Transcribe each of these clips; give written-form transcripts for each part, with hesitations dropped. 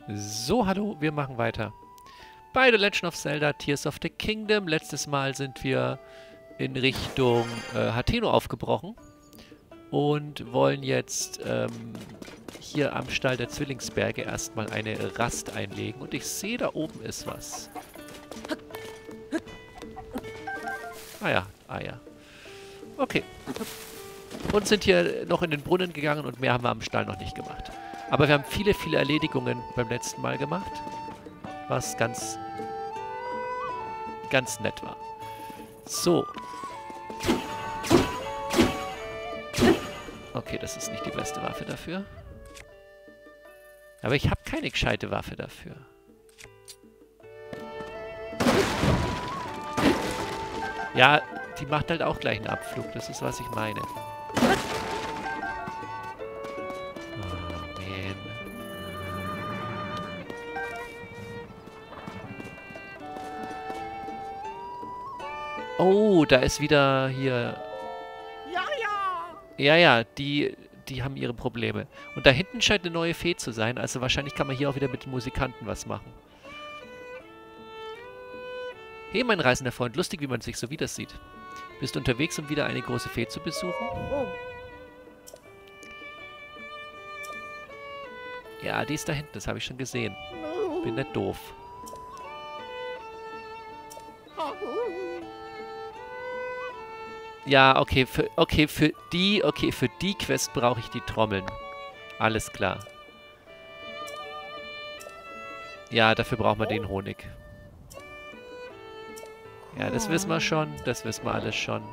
So, hallo, wir machen weiter. Bei The Legend of Zelda Tears of the Kingdom. Letztes Mal sind wir in Richtung Hateno aufgebrochen und wollen jetzt hier am Stall der Zwillingsberge erstmal eine Rast einlegen. Und ich sehe, da oben ist was. Ah ja, ah ja. Okay. Und sind hier noch in den Brunnen gegangen und mehr haben wir am Stall noch nicht gemacht. Aber wir haben viele, viele Erledigungen beim letzten Mal gemacht, was ganz nett war. So. Okay, das ist nicht die beste Waffe dafür. Aber ich habe keine gescheite Waffe dafür. Ja, die macht halt auch gleich einen Abflug. Das ist, was ich meine. Oh, da ist wieder hier... Ja, die haben ihre Probleme. Und da hinten scheint eine neue Fee zu sein. Also wahrscheinlich kann man hier auch wieder mit den Musikanten was machen. Hey, mein reisender Freund. Lustig, wie man sich so wieder sieht. Bist du unterwegs, um wieder eine große Fee zu besuchen? Oh. Ja, die ist da hinten. Das habe ich schon gesehen. Bin nicht doof. Ja, okay, für die Quest brauche ich die Trommeln. Alles klar. Ja, dafür brauchen wir den Honig. Ja, das wissen wir schon. Das wissen wir alles schon.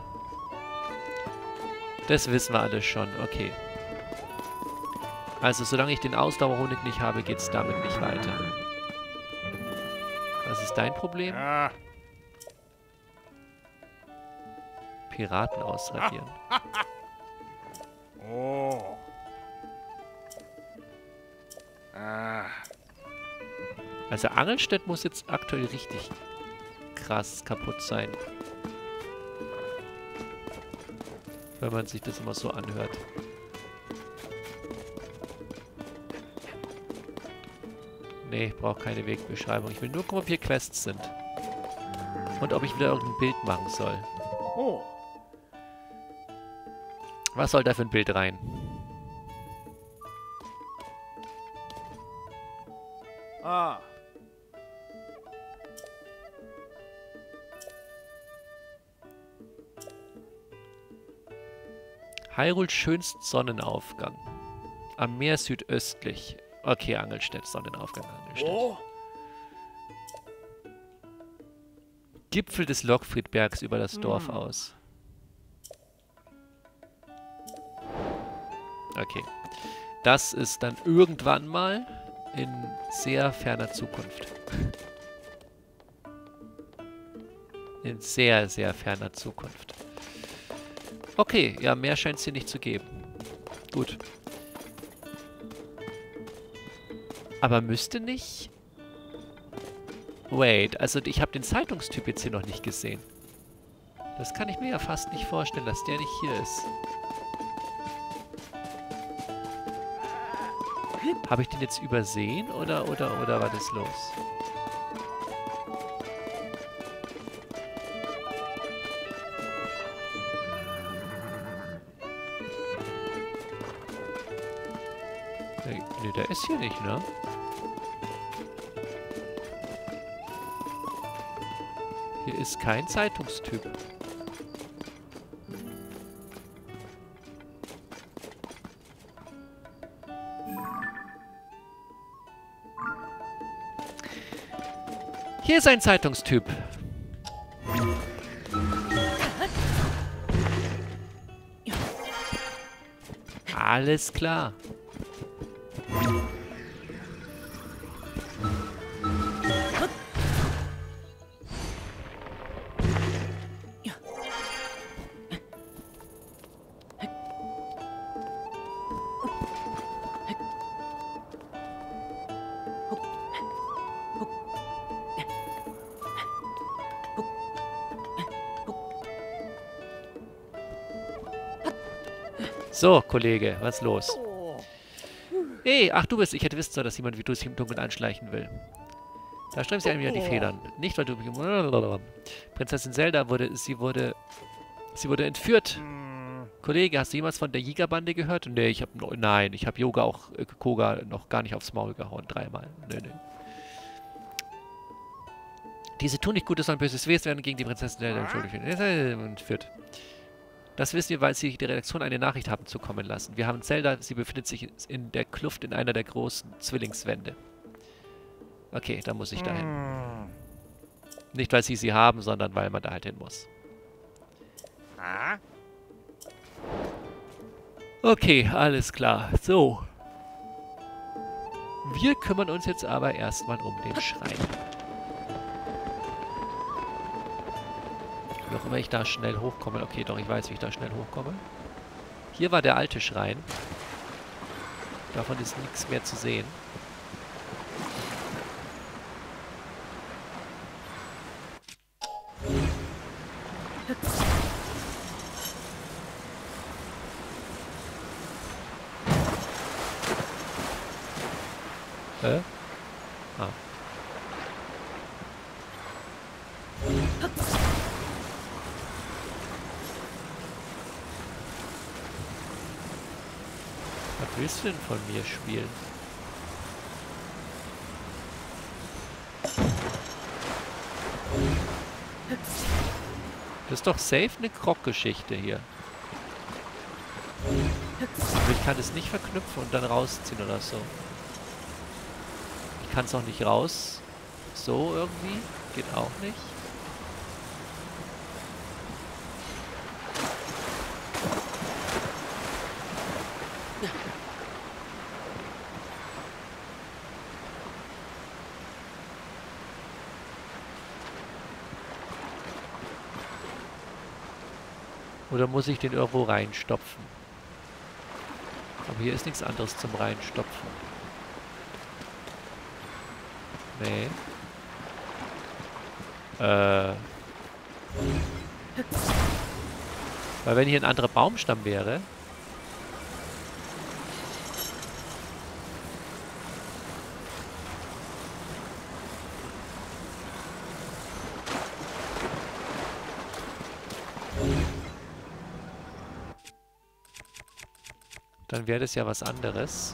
Das wissen wir alles schon. Okay. Also, solange ich den Ausdauerhonig nicht habe, geht's damit nicht weiter. Was ist dein Problem? Ja. Piraten ausradieren. Oh. Ah. Also Angelstedt muss jetzt aktuell richtig krass kaputt sein. Wenn man sich das immer so anhört. Nee, ich brauche keine Wegbeschreibung. Ich will nur gucken, ob hier Quests sind. Und ob ich wieder irgendein Bild machen soll. Oh. Was soll da für ein Bild rein? Ah. Hyruls schönst Sonnenaufgang. Am Meer südöstlich. Okay, Angelstedt, Sonnenaufgang, Angelstedt. Oh. Gipfel des Lockfriedbergs über das Dorf aus. Okay. Das ist dann irgendwann mal in sehr ferner Zukunft. In sehr, sehr ferner Zukunft. Okay, ja, mehr scheint es hier nicht zu geben. Gut. Aber müsste nicht... Wait, also ich habe den Zeitungstyp jetzt hier noch nicht gesehen. Das kann ich mir ja fast nicht vorstellen, dass der nicht hier ist. Habe ich den jetzt übersehen oder war das los? Nee, der ist hier nicht, ne? Hier ist kein Zeitungstyp. Hier ist ein Zeitungstyp. Alles klar. So, Kollege, was los? Oh. Hey, ach du bist. Ich hätte wissen sollen, dass jemand wie du sich im Dunkeln anschleichen will. Da sträubst du einem ja die Federn. Nicht, weil du... Prinzessin Zelda wurde entführt. Kollege, hast du jemals von der Jägerbande gehört? Nee, nein, ich habe Koga noch gar nicht aufs Maul gehauen. 3-mal. Nee. Diese tun nicht Gutes, sondern Böses Wesen werden gegen die Prinzessin Zelda entführt. Das wissen wir, weil sie die Redaktion eine Nachricht haben zukommen lassen. Wir haben Zelda, sie befindet sich in der Kluft in einer der großen Zwillingswände. Okay, da muss ich dahin. Nicht, weil sie haben, sondern weil man da halt hin muss. Okay, alles klar. So. Wir kümmern uns jetzt aber erstmal um den Schrein. Wie auch immer ich da schnell hochkomme. Okay, doch, ich weiß, wie ich da schnell hochkomme. Hier war der alte Schrein. Davon ist nichts mehr zu sehen. Ah. Was willst du denn von mir spielen? Das ist doch safe eine Krog-Geschichte hier. Aber ich kann es nicht verknüpfen und dann rausziehen oder so. Ich kann es auch nicht raus. So irgendwie. Geht auch nicht. Oder muss ich den irgendwo reinstopfen? Aber hier ist nichts anderes zum Reinstopfen. Nee. Weil wenn hier ein anderer Baumstamm wäre... Dann wäre das ja was anderes.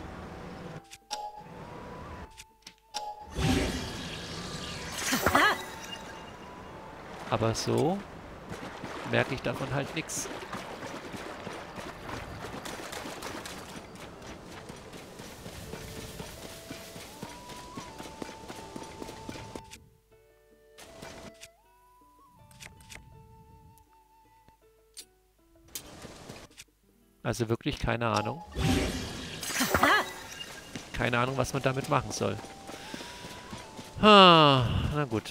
Aber so merke ich davon halt nichts. Also wirklich keine Ahnung. Keine Ahnung, was man damit machen soll. Na gut.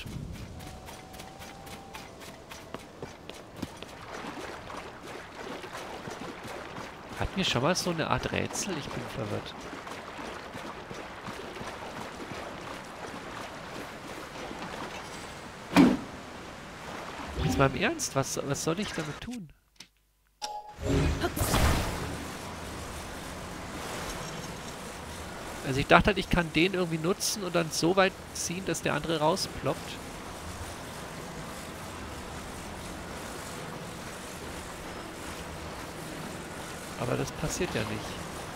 Hatten wir schon mal so eine Art Rätsel? Ich bin verwirrt. Jetzt mal im Ernst, was soll ich damit tun? Also ich dachte halt, ich kann den irgendwie nutzen und dann so weit ziehen, dass der andere rausploppt. Aber das passiert ja nicht.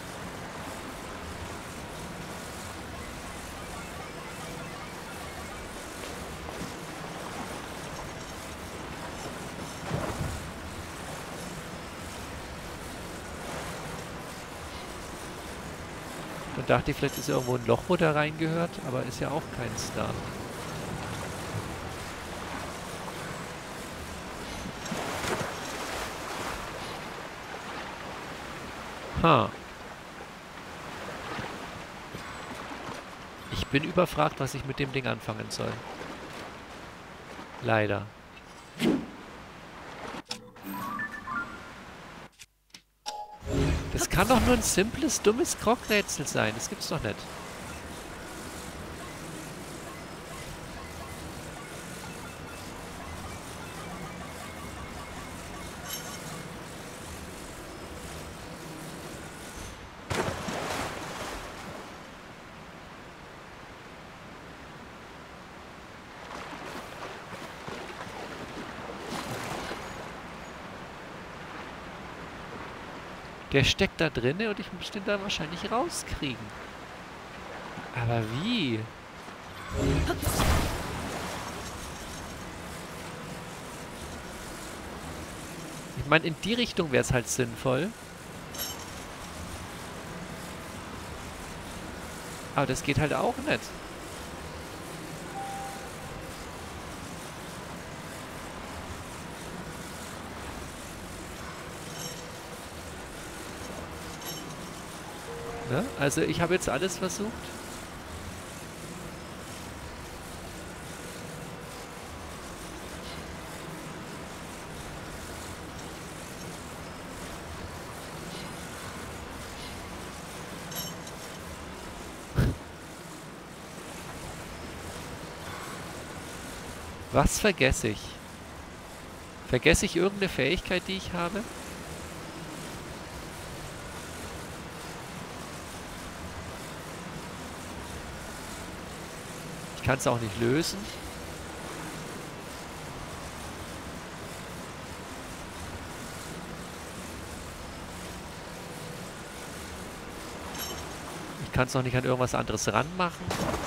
Dann dachte ich, vielleicht ist irgendwo ein Loch, wo der reingehört, aber ist ja auch keins da. Ich bin überfragt, was ich mit dem Ding anfangen soll. Leider. Das kann doch nur ein simples, dummes Krog-Rätsel sein. Das gibt's doch nicht. Der steckt da drinne und ich muss den dann wahrscheinlich rauskriegen. Aber wie? Ich meine, in die Richtung wäre es halt sinnvoll. Aber das geht halt auch nicht. Ne? Also ich habe jetzt alles versucht. Was vergesse ich? Vergesse ich irgendeine Fähigkeit, die ich habe? Ich kann es auch nicht lösen. Ich kann es auch nicht an irgendwas anderes ranmachen.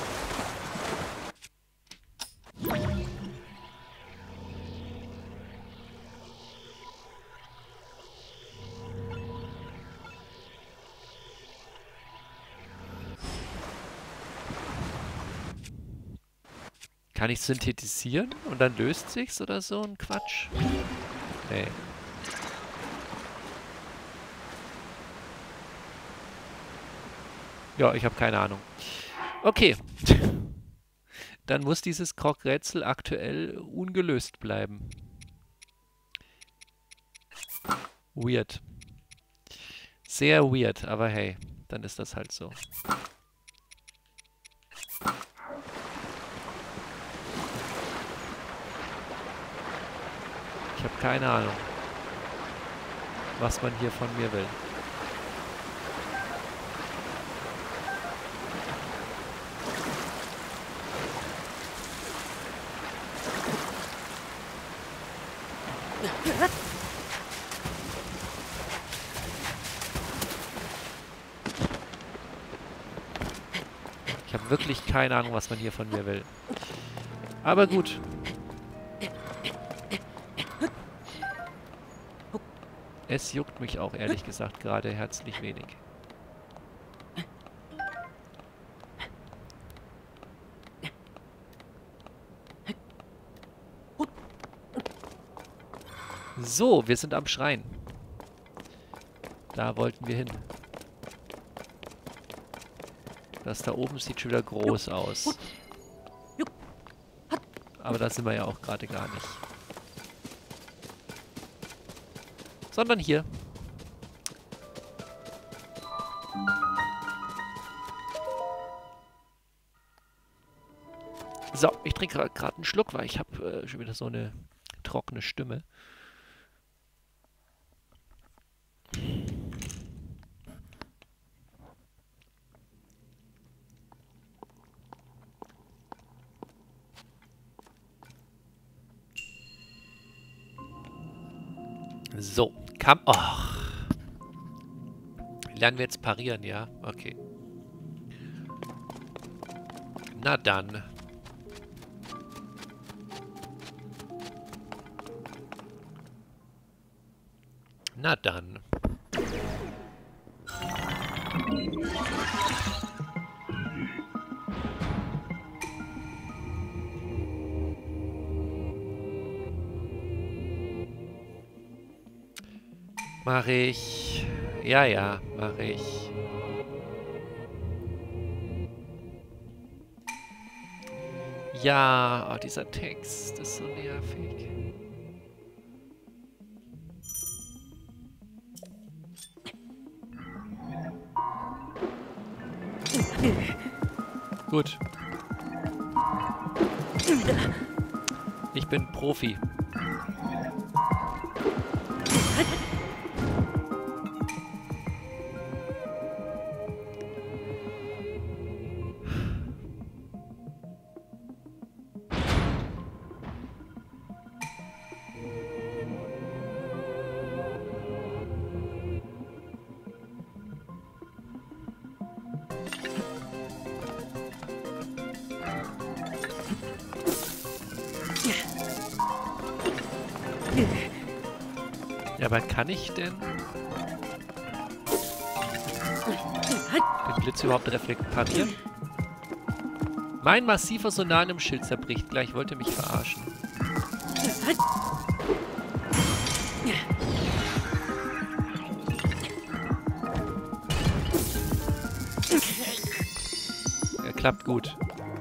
Kann ich synthetisieren und dann löst sich's oder so ein Quatsch? Nee. Ja, ich habe keine Ahnung. Okay. Dann muss dieses Krog-Rätsel aktuell ungelöst bleiben. Weird. Sehr weird, aber hey, dann ist das halt so. Ich habe keine Ahnung, was man hier von mir will. Ich habe wirklich keine Ahnung, was man hier von mir will. Aber gut. Es juckt mich auch, ehrlich gesagt, gerade herzlich wenig. So, wir sind am Schrein. Da wollten wir hin. Das da oben sieht schon wieder groß aus. Aber da sind wir ja auch gerade gar nicht. Sondern hier. So, ich trinke gerade einen Schluck, weil ich habe schon wieder so eine trockene Stimme. So, Och. Lernen wir jetzt parieren, ja? Okay. Na dann. Na dann. Mach ich. Ja, ja, mach ich. Ja, oh, dieser Text ist so nervig. Gut. Ich bin Profi. Ja, aber kann ich denn den Blitz überhaupt parieren? Mein massiver Sonar im Schild zerbricht. Gleich wollte mich verarschen. Er klappt gut.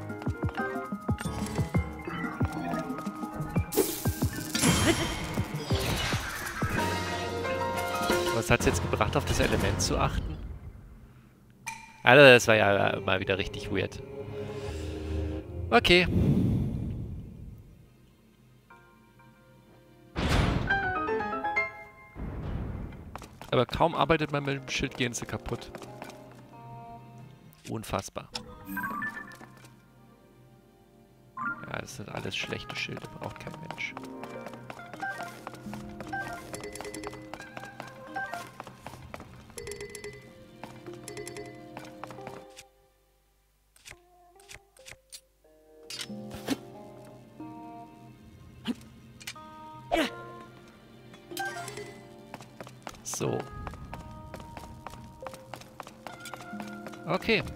Was hat es jetzt gebracht, auf das Element zu achten? Also, das war ja mal wieder richtig weird. Okay. Aber kaum arbeitet man mit dem Schild, gehen sie kaputt. Unfassbar. Ja, das sind alles schlechte Schilde, braucht kein Mensch. So. Okay.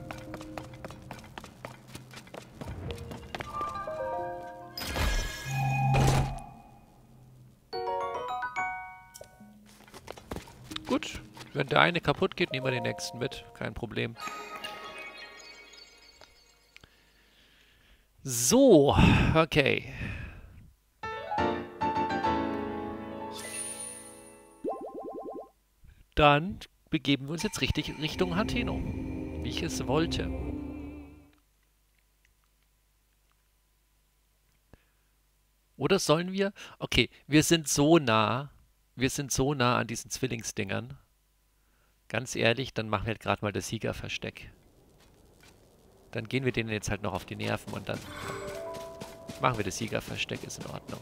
Gut. Wenn der eine kaputt geht, nehmen wir den nächsten mit. Kein Problem. So. Okay. Dann begeben wir uns jetzt richtig Richtung Hateno, wie ich es wollte. Oder sollen wir... Okay, wir sind so nah an diesen Zwillingsdingern. Ganz ehrlich, dann machen wir halt gerade mal das Siegerversteck. Dann gehen wir denen jetzt halt noch auf die Nerven und dann machen wir das Siegerversteck, ist in Ordnung.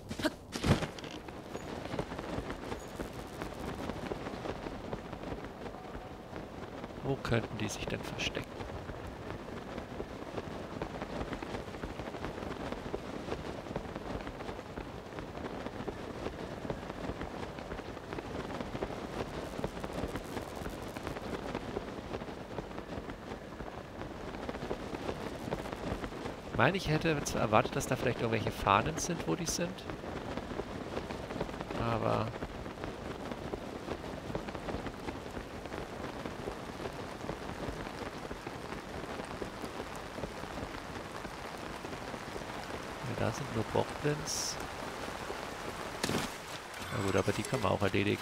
Wo könnten die sich denn verstecken? Ich meine, ich hätte jetzt erwartet, dass da vielleicht irgendwelche Fahnen sind, wo die sind. Aber... Da sind nur Bockblins. Na gut, aber die kann man auch erledigen.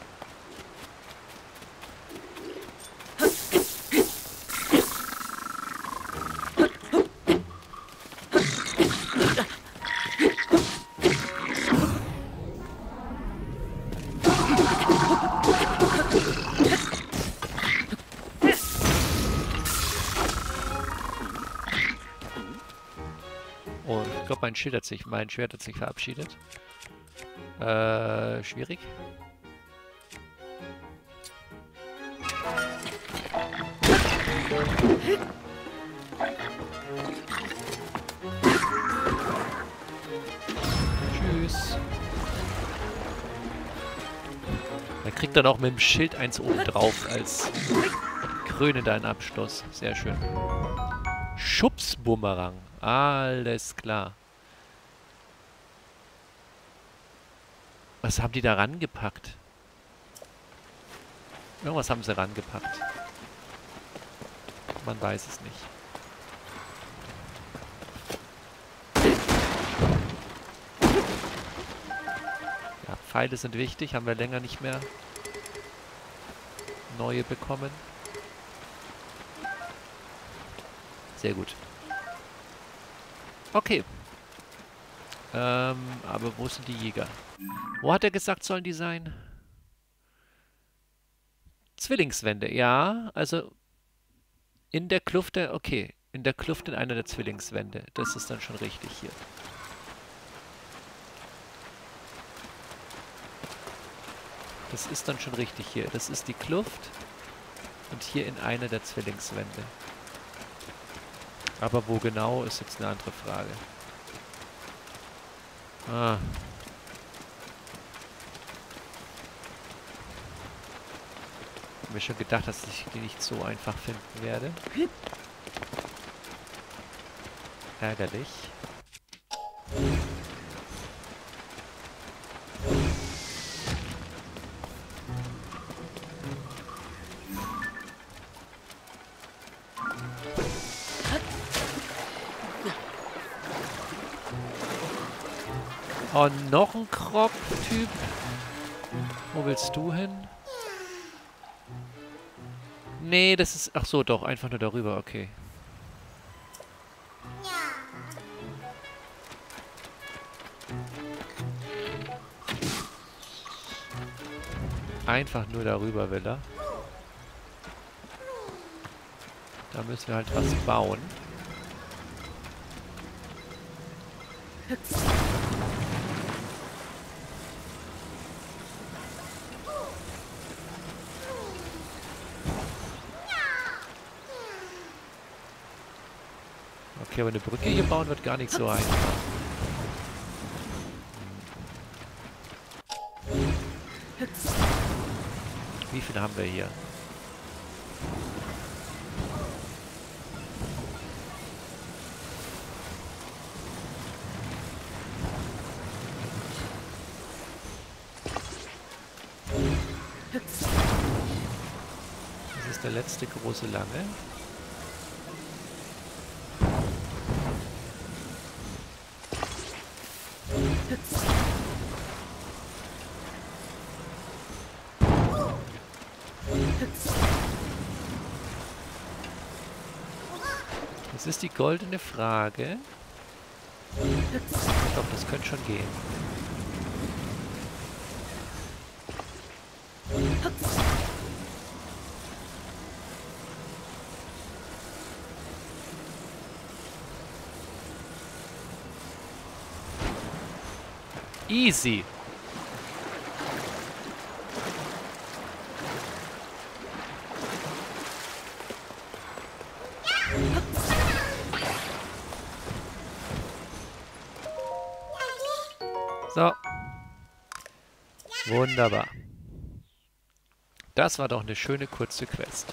Oh, ich glaube, mein Schwert hat sich verabschiedet. Schwierig. Tschüss. Man kriegt dann auch mit dem Schild eins oben drauf als krönender Abschluss. Sehr schön. Schubsbumerang. Alles klar. Was haben die da rangepackt? Irgendwas haben sie rangepackt. Man weiß es nicht. Ja, Pfeile sind wichtig. Haben wir länger nicht mehr neue bekommen. Sehr gut. Okay. Aber wo sind die Jäger? Wo hat er gesagt, sollen die sein? Zwillingswände, ja. Also in der Kluft der... Okay, in der Kluft in einer der Zwillingswände. Das ist dann schon richtig hier. Das ist dann schon richtig hier. Das ist die Kluft. Und hier in einer der Zwillingswände. Aber wo genau, ist jetzt eine andere Frage. Ah. hab mir schon gedacht, dass ich die nicht so einfach finden werde. Ärgerlich. Oh, noch ein Krog-Typ. Wo willst du hin? Nee, das ist... Ach so, doch. Einfach nur darüber. Okay. Einfach nur darüber will er. Da müssen wir halt was bauen. Okay, aber eine Brücke hier bauen wird gar nicht so einfach. Wie viele haben wir hier? Das ist der letzte große Lange. Das ist die goldene Frage. Doch, das könnte schon gehen. Easy. So. Wunderbar. Das war doch eine schöne kurze Quest.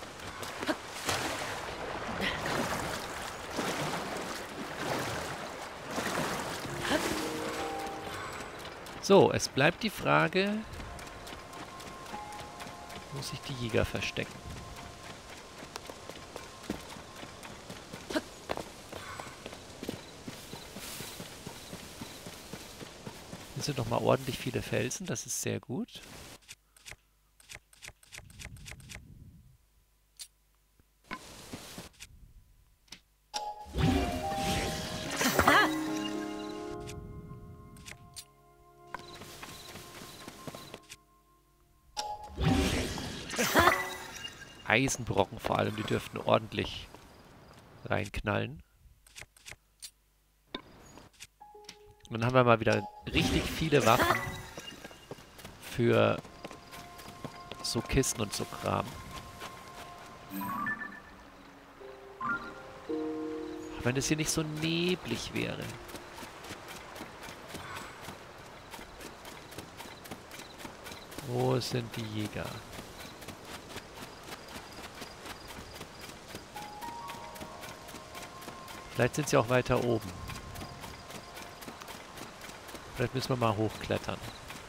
So, es bleibt die Frage, wo sich die Jäger verstecken. Hier sind noch mal ordentlich viele Felsen, das ist sehr gut. Eisenbrocken vor allem, die dürften ordentlich reinknallen. Und dann haben wir mal wieder richtig viele Waffen für so Kisten und so Kram. Wenn es hier nicht so neblig wäre. Wo sind die Jäger? Vielleicht sind sie auch weiter oben. Vielleicht müssen wir mal hochklettern.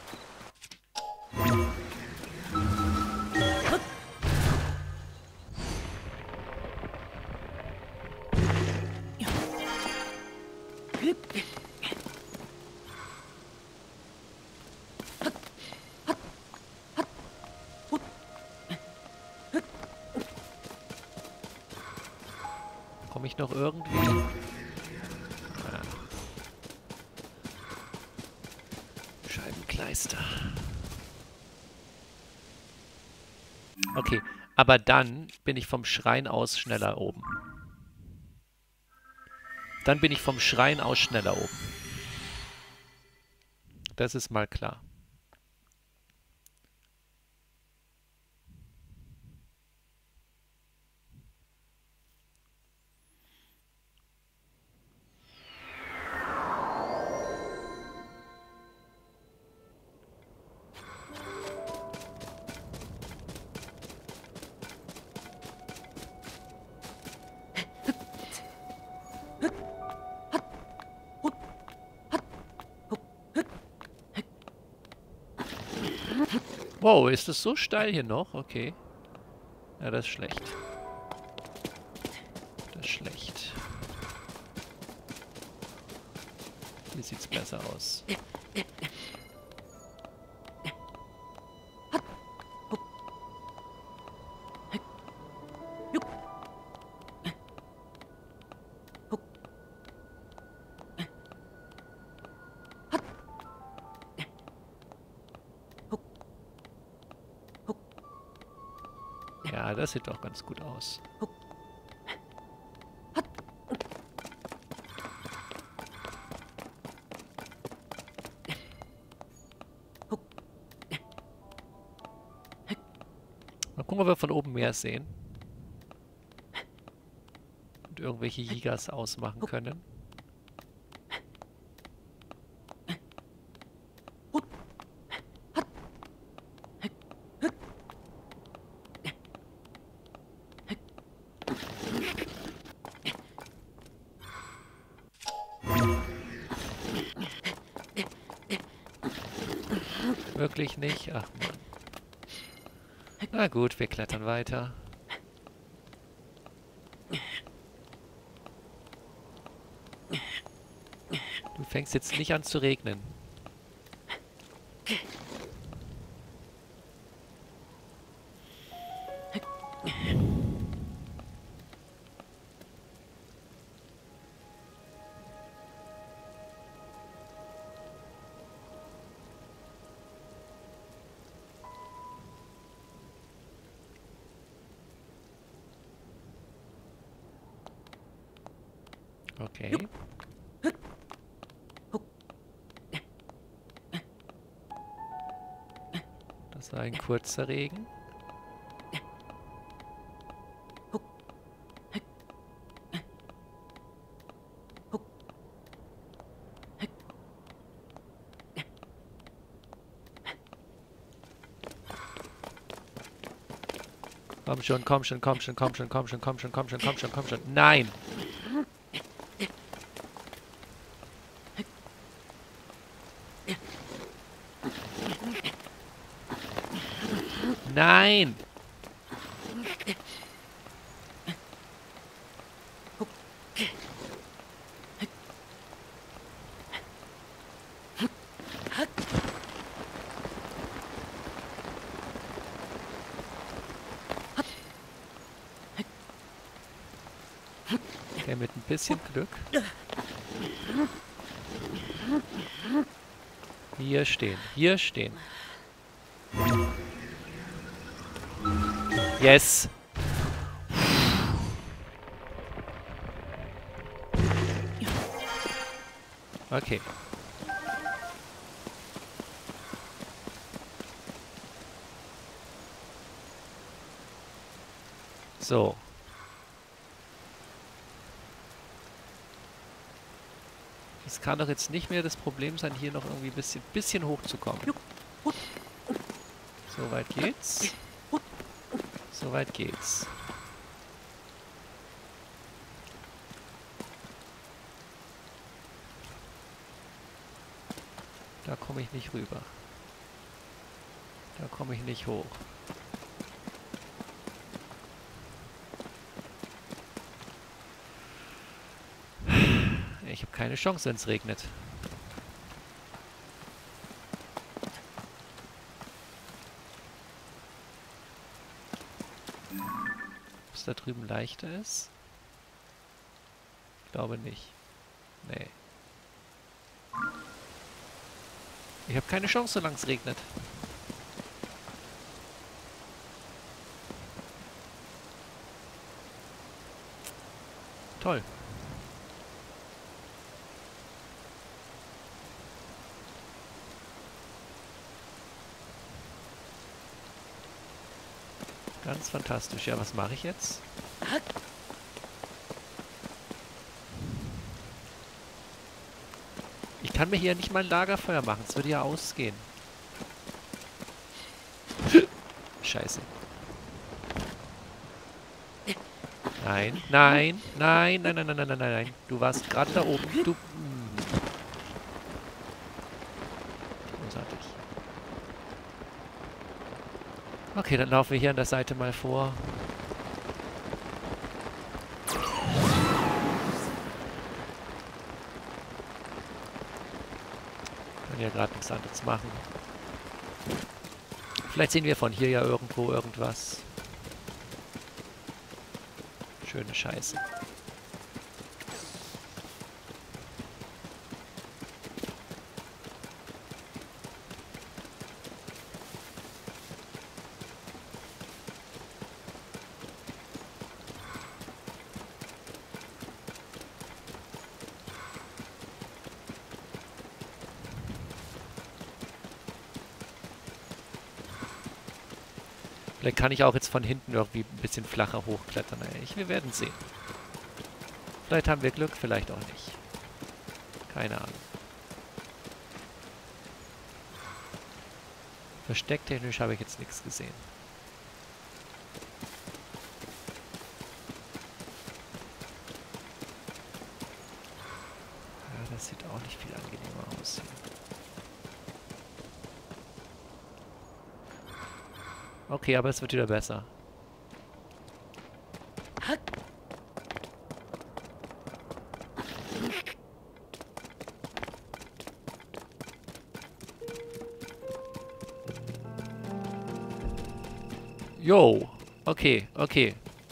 Komme ich noch irgendwie? Ah. Scheibenkleister. Okay, aber dann bin ich vom Schrein aus schneller oben. Dann bin ich vom Schrein aus schneller oben. Das ist mal klar. Wow, ist es so steil hier noch? Okay. Ja, das ist schlecht. Das ist schlecht. Hier sieht's besser aus. Ja, das sieht doch ganz gut aus. Mal gucken, ob wir von oben mehr sehen. Und irgendwelche Jigas ausmachen können. Wirklich nicht? Ach Mann. Na gut, wir klettern weiter. Du fängst jetzt nicht an zu regnen. Okay. Das war ein kurzer Regen. Komm schon, komm schon, komm schon, komm schon, komm schon, komm schon, komm schon, komm schon, komm schon. Nein! Nein! Okay, mit ein bisschen Glück. Hier stehen, hier stehen. Yes! Okay. So. Es kann doch jetzt nicht mehr das Problem sein, hier noch irgendwie ein bisschen hochzukommen. So weit geht's. So weit geht's. Da komme ich nicht rüber. Da komme ich nicht hoch. Ich habe keine Chance, wenn es regnet. Ob es da drüben leichter ist? Ich glaube nicht. Nee. Ich habe keine Chance, solange es regnet. Toll. Ganz fantastisch. Ja, was mache ich jetzt? Ich kann mir hier nicht mal ein Lagerfeuer machen. Es würde ja ausgehen. Scheiße. Nein, nein, nein, nein, nein, nein, nein, nein, nein. Du warst gerade da oben. Du... Großartig. Okay, dann laufen wir hier an der Seite mal vor. Können ja gerade nichts anderes machen. Vielleicht sehen wir von hier ja irgendwo irgendwas. Schöne Scheiße. Vielleicht kann ich auch jetzt von hinten irgendwie ein bisschen flacher hochklettern. Wir werden sehen. Vielleicht haben wir Glück, vielleicht auch nicht. Keine Ahnung. Verstecktechnisch habe ich jetzt nichts gesehen. Ja, das sieht auch nicht viel angenehmer aus hier. Okay, aber es wird wieder besser. Jo, okay, okay.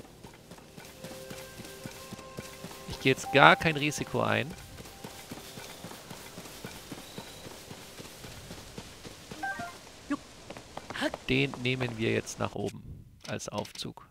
Ich gehe jetzt gar kein Risiko ein. Den nehmen wir jetzt nach oben als Aufzug.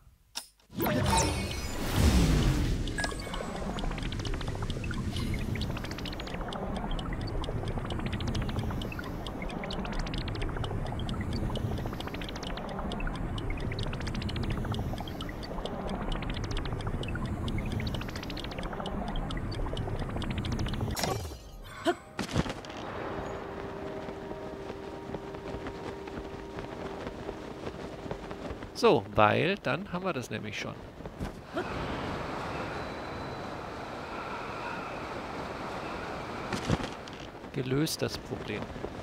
So, weil dann haben wir das nämlich schon. Gelöst das Problem.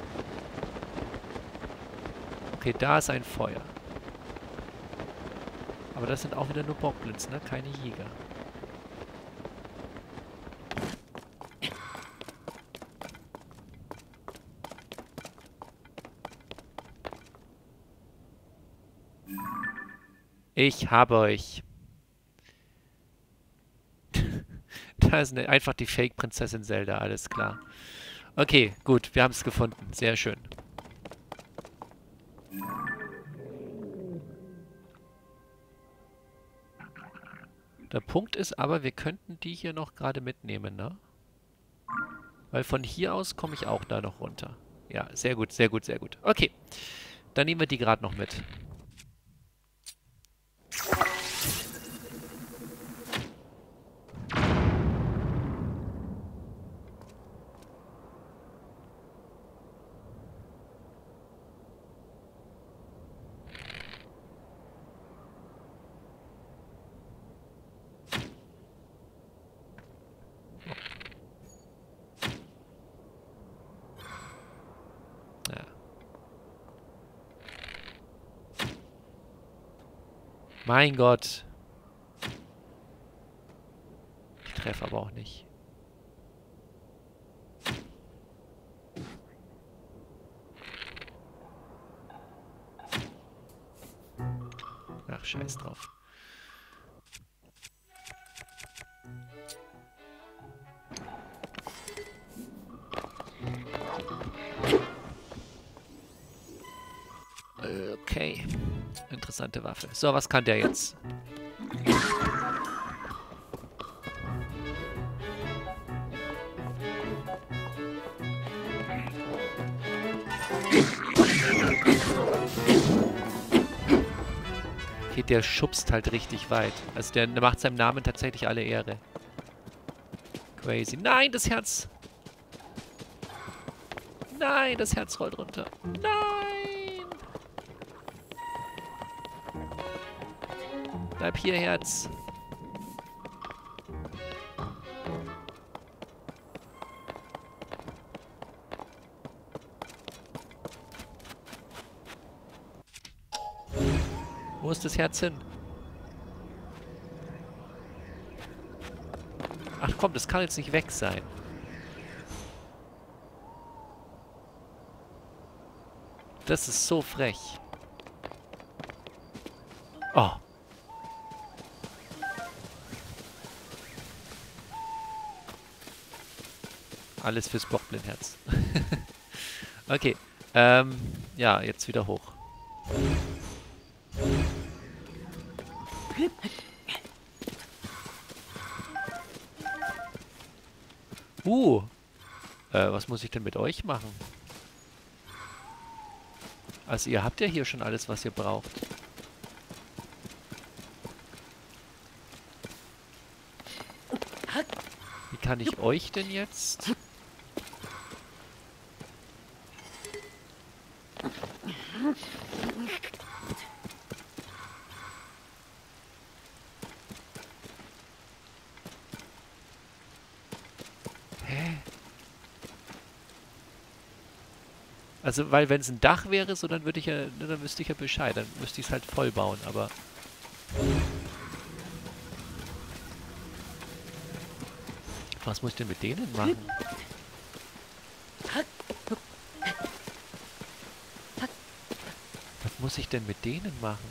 Okay, da ist ein Feuer. Aber das sind auch wieder nur Bockblins, ne? Keine Jäger. Ich habe euch. Da ist einfach die Fake-Prinzessin Zelda, alles klar. Okay, gut, wir haben es gefunden. Sehr schön. Der Punkt ist aber, wir könnten die hier noch gerade mitnehmen, ne? Weil von hier aus komme ich auch da noch runter. Ja, sehr gut, sehr gut, sehr gut. Okay, dann nehmen wir die gerade noch mit. Ja. Mein Gott. Ich treffe aber auch nicht. Ach, scheiß drauf. Okay. Interessante Waffe. So, was kann der jetzt? Okay, der schubst halt richtig weit. Also der macht seinem Namen tatsächlich alle Ehre. Crazy. Nein, das Herz! Nein, das Herz rollt runter. Nein! Bleib hier, Herz. Wo ist das Herz hin? Ach komm, das kann jetzt nicht weg sein. Das ist so frech. Oh. Alles fürs Bockblindherz. Okay. Ja, jetzt wieder hoch. Was muss ich denn mit euch machen? Also ihr habt ja hier schon alles, was ihr braucht. Wie kann ich euch denn jetzt? Hä? Also, weil wenn es ein Dach wäre, so dann würde ich ja, dann wüsste ich ja Bescheid. Dann müsste ich es halt voll bauen, aber... Was muss ich denn mit denen machen? Was muss ich denn mit denen machen?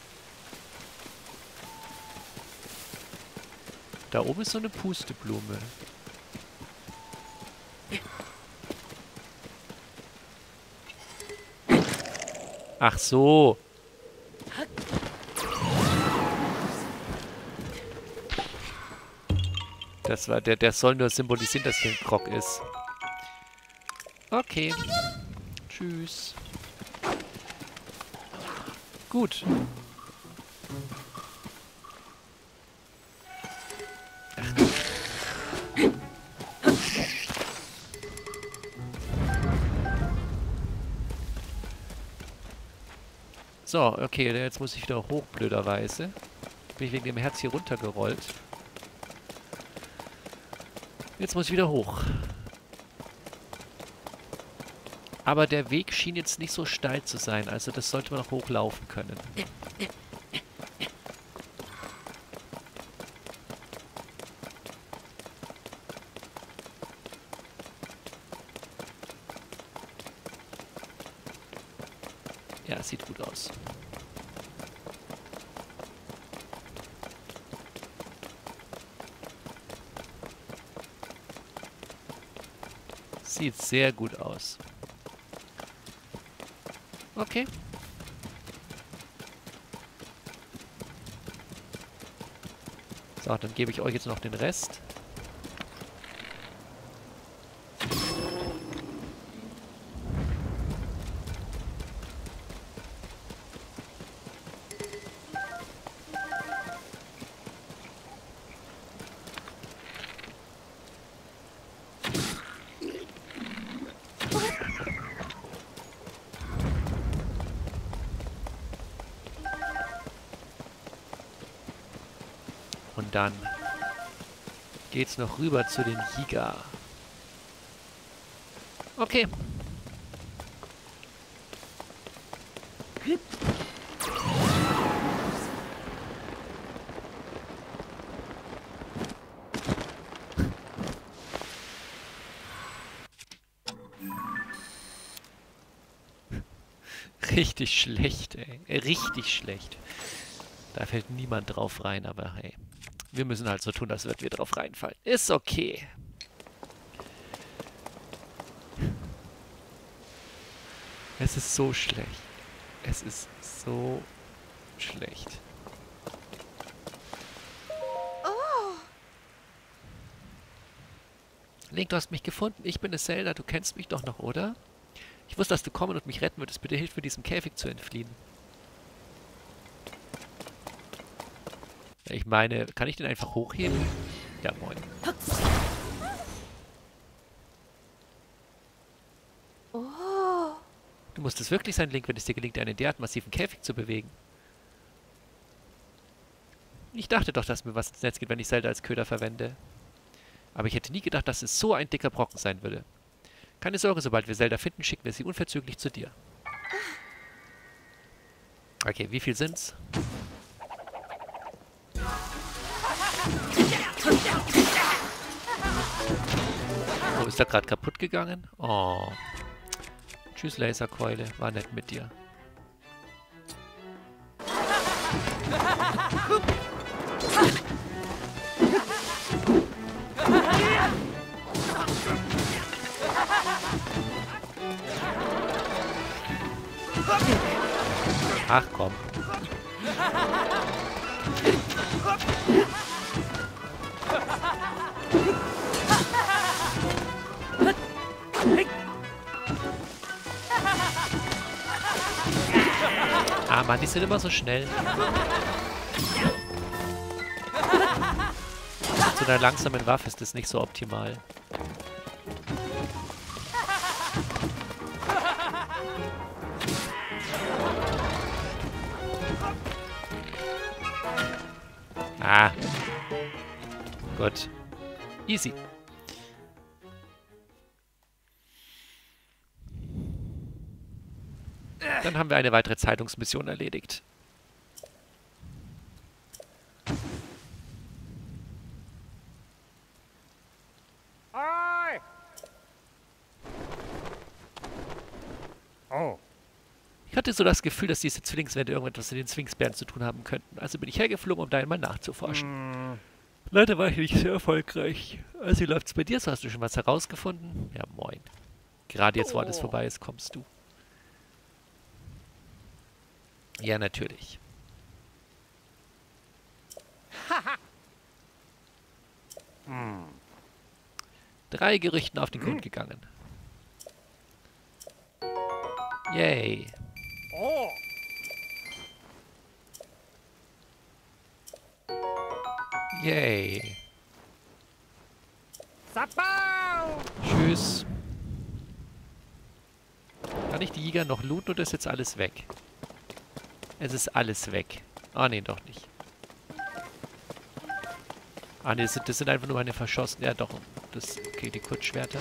Da oben ist so eine Pusteblume. Ach so. Das war der soll nur symbolisieren, dass hier ein Krog ist. Okay. Tschüss. Gut. So, okay, jetzt muss ich wieder hoch, blöderweise. Bin ich wegen dem Herz hier runtergerollt. Jetzt muss ich wieder hoch. Aber der Weg schien jetzt nicht so steil zu sein, also das sollte man auch hochlaufen können. Ja, sieht gut aus. Sieht sehr gut aus. Okay. So, dann gebe ich euch jetzt noch den Rest. Und dann geht's noch rüber zu den Giga. Okay. Richtig schlecht, ey. Richtig schlecht. Da fällt niemand drauf rein, aber hey. Wir müssen halt so tun, als würden wir drauf reinfallen. Ist okay. Es ist so schlecht. Es ist so schlecht. Link, du hast mich gefunden. Ich bin es Zelda. Du kennst mich doch noch, oder? Ich wusste, dass du kommen und mich retten würdest. Bitte hilf mir, diesem Käfig zu entfliehen. Ja, ich meine, kann ich den einfach hochheben? Ja, moin. Du musst es wirklich sein, Link, wenn es dir gelingt, einen derart massiven Käfig zu bewegen. Ich dachte doch, dass mir was ins Netz geht, wenn ich Zelda als Köder verwende. Aber ich hätte nie gedacht, dass es so ein dicker Brocken sein würde. Keine Sorge, sobald wir Zelda finden, schicken wir sie unverzüglich zu dir. Okay, wie viel sind's? Oh, ist der gerade kaputt gegangen? Oh. Tschüss, Laserkeule. War nett mit dir. Ach komm. Ah Mann, die sind immer so schnell. Zu einer langsamen Waffe ist das nicht so optimal. Ah. Gut. Easy. Dann haben wir eine weitere Zeitungsmission erledigt. Oi! Oh. Ich hatte so das Gefühl, dass diese Zwillingswände irgendetwas mit den Sphinxbären zu tun haben könnten. Also bin ich hergeflogen, um da einmal nachzuforschen. Leider war ich nicht sehr erfolgreich. Also wie läuft's bei dir? So, hast du schon was herausgefunden? Ja, moin. Gerade jetzt, wo alles vorbei ist, kommst du. Ja, natürlich. 3 Gerüchten auf den Grund gegangen. Yay. Oh. Yay. Sapau! Tschüss. Kann ich die Jäger noch looten oder ist jetzt alles weg? Es ist alles weg. Ah, nee, doch nicht. Ah, nee, das sind einfach nur meine verschossenen. Ja, doch. Okay, die Kurzschwerter.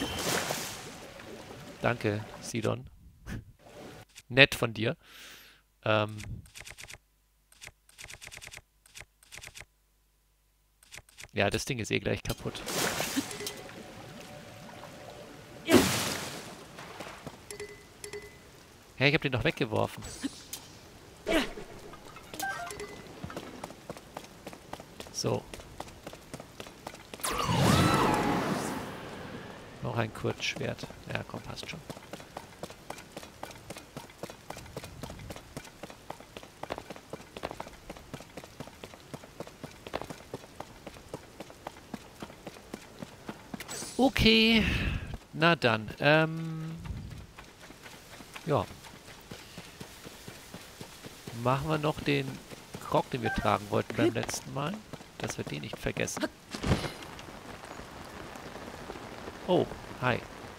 Danke, Sidon. Nett von dir. Ja, das Ding ist eh gleich kaputt. Hä, ich hab den doch weggeworfen. So. Noch ein Kurzschwert. Ja, komm, passt schon. Okay. Na dann. Ja. Machen wir noch den Krog, den wir tragen wollten beim letzten Mal. Dass wir den nicht vergessen. Oh, hi.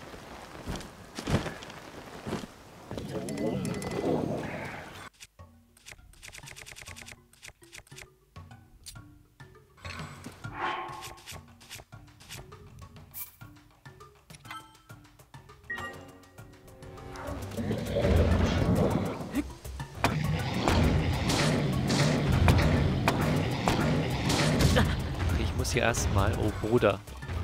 Ich muss hier erstmal... Oh, Bruder.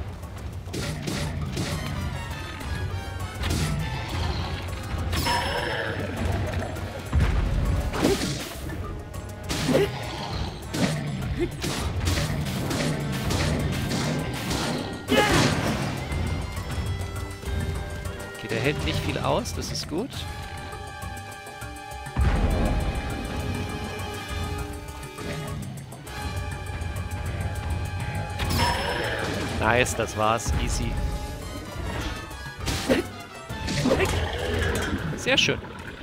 Okay, der hält nicht viel aus, das ist gut. Nice, das war's. Easy. Sehr schön.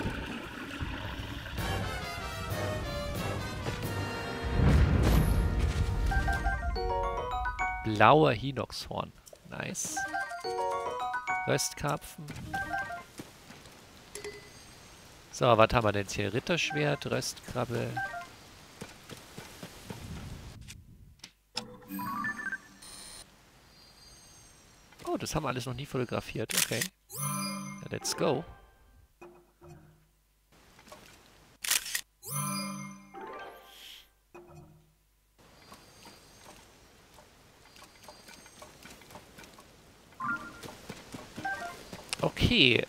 Blauer Hinoxhorn. Nice. Röstkarpfen. So, was haben wir denn jetzt hier? Ritterschwert, Röstkrabbe. Oh, das haben wir alles noch nie fotografiert. Okay. Ja, let's go. Okay,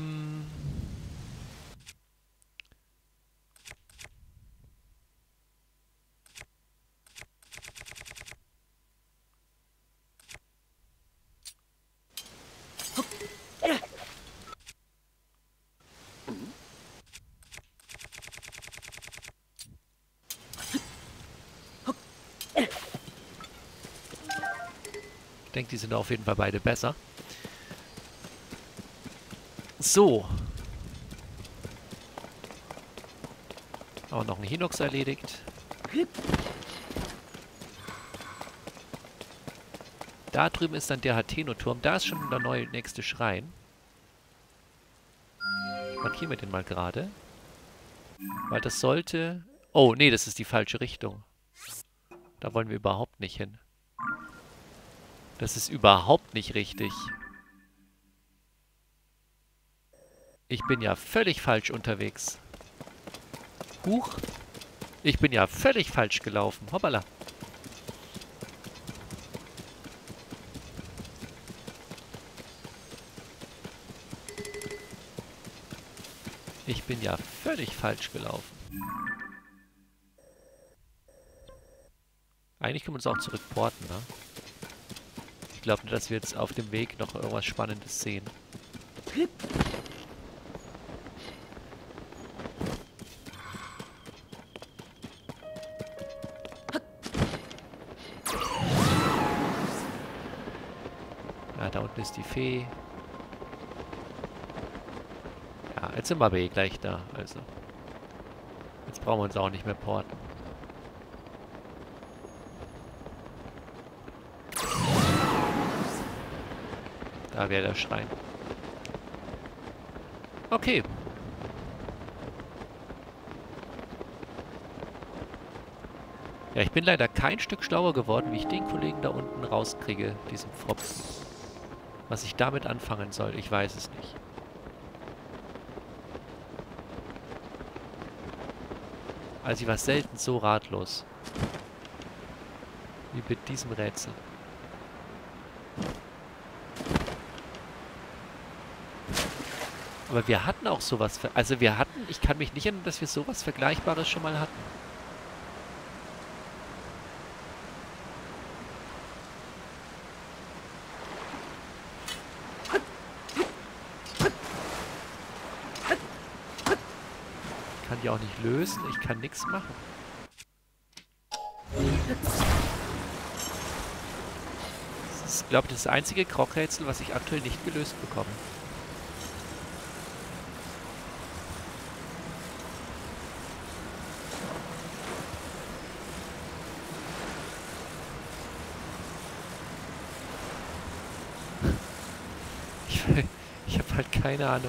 ich denke, die sind auf jeden Fall beide besser. So. Auch noch ein Hinox erledigt. Da drüben ist dann der Hateno-Turm. Da ist schon der neue nächste Schrein. Ich markiere mir den mal gerade. Weil das sollte... Oh, nee, das ist die falsche Richtung. Da wollen wir überhaupt nicht hin. Das ist überhaupt nicht richtig. Ich bin ja völlig falsch unterwegs. Huch. Ich bin ja völlig falsch gelaufen. Hoppala. Ich bin ja völlig falsch gelaufen. Eigentlich können wir uns auch zurückporten, ne? Ich glaube nicht, dass wir jetzt auf dem Weg noch irgendwas Spannendes sehen. Ja, da unten ist die Fee. Ja, jetzt sind wir aber eh gleich da, also. Jetzt brauchen wir uns auch nicht mehr porten. Da wäre der Schrein. Okay. Ja, ich bin leider kein Stück schlauer geworden, wie ich den Kollegen da unten rauskriege, diesen Fropfen. Was ich damit anfangen soll, ich weiß es nicht. Also ich war selten so ratlos. Wie mit diesem Rätsel. Aber wir hatten auch sowas... Also wir hatten... Ich kann mich nicht erinnern, dass wir sowas Vergleichbares schon mal hatten. Ich kann die auch nicht lösen. Ich kann nichts machen. Das ist, glaube ich, das einzige Krog-Rätsel, was ich aktuell nicht gelöst bekomme. Ich habe halt keine Ahnung.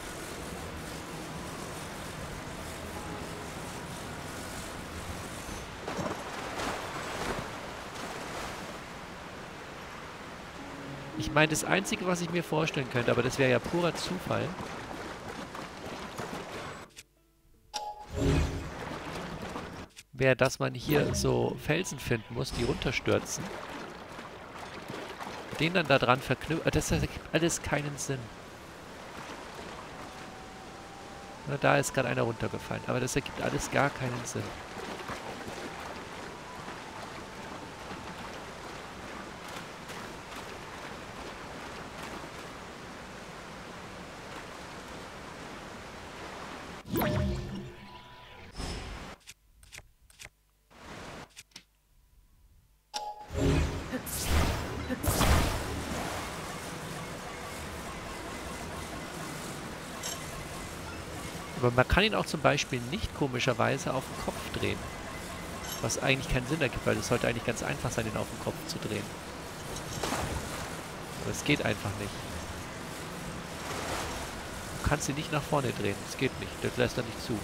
Ich meine, das Einzige, was ich mir vorstellen könnte, aber das wäre ja purer Zufall. Wäre, dass man hier so Felsen finden muss, die runterstürzen. Den dann da dran verknüpfen. Das ergibt alles keinen Sinn. Na, da ist gerade einer runtergefallen. Aber das ergibt alles gar keinen Sinn. Aber man kann ihn auch zum Beispiel nicht komischerweise auf den Kopf drehen. Was eigentlich keinen Sinn ergibt, weil es sollte eigentlich ganz einfach sein, ihn auf den Kopf zu drehen. Aber es geht einfach nicht. Du kannst ihn nicht nach vorne drehen. Das geht nicht. Das lässt er nicht zu.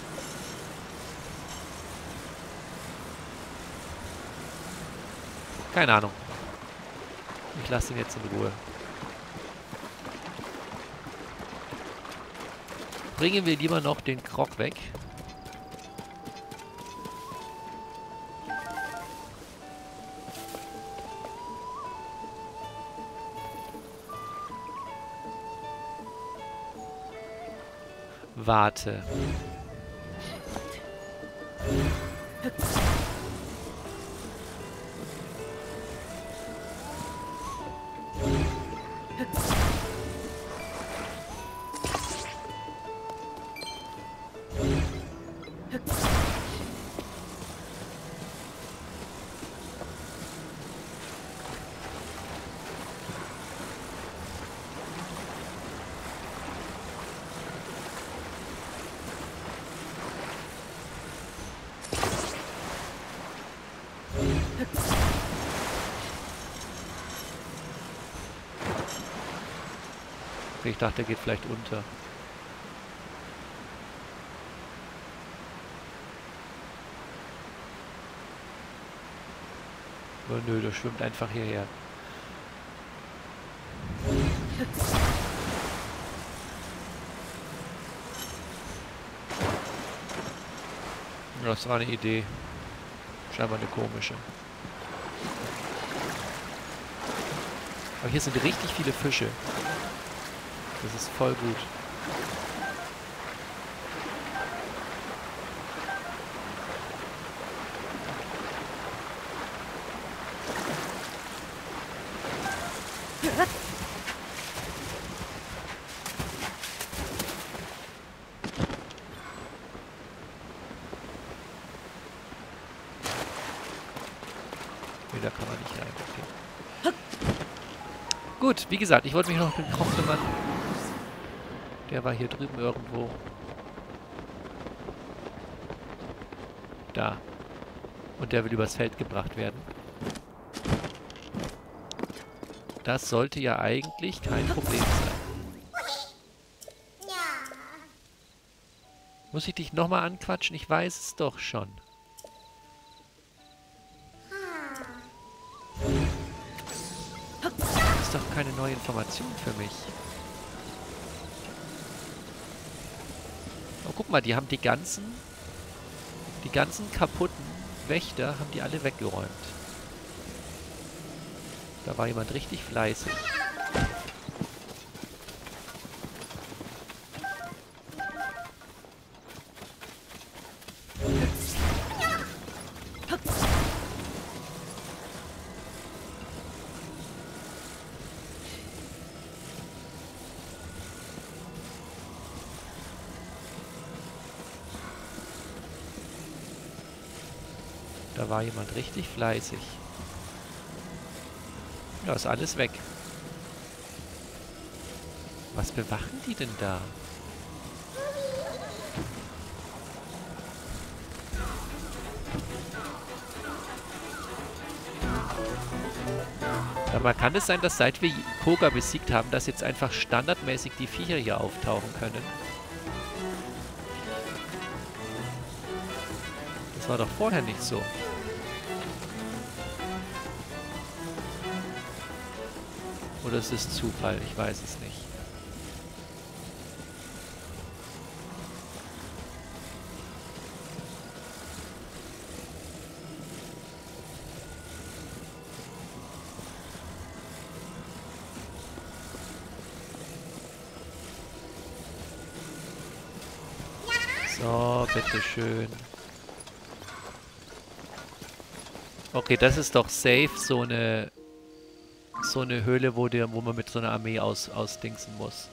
Keine Ahnung. Ich lasse ihn jetzt in Ruhe. Bringen wir lieber noch den Krog weg. Warte. Ich dachte, der geht vielleicht unter. Oh, nö, der schwimmt einfach hierher. Das war eine Idee. Scheinbar eine komische. Aber hier sind richtig viele Fische. Das ist voll gut. Nee, da kann man nicht rein. Okay. Gut, wie gesagt, ich wollte mich noch mit dem Koch kümmern. Der war hier drüben irgendwo. Da. Und der will übers Feld gebracht werden. Das sollte ja eigentlich kein Problem sein. Muss ich dich nochmal anquatschen? Ich weiß es doch schon. Das ist doch keine neue Information für mich. Oh, guck mal, die haben die ganzen kaputten Wächter, haben die alle weggeräumt. Da war jemand richtig fleißig. Da war jemand richtig fleißig. Ja, ist alles weg. Was bewachen die denn da? Aber kann es sein, dass seit wir Koga besiegt haben, dass jetzt einfach standardmäßig die Viecher hier auftauchen können? Das war doch vorher nicht so. Oder ist es Zufall? Ich weiß es nicht. So, bitteschön. Okay, das ist doch safe so eine Höhle, wo man mit so einer Armee ausdingsen muss.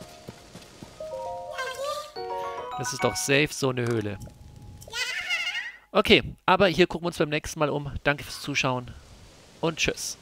Das ist doch safe so eine Höhle. Okay, aber hier gucken wir uns beim nächsten Mal um. Danke fürs Zuschauen und tschüss.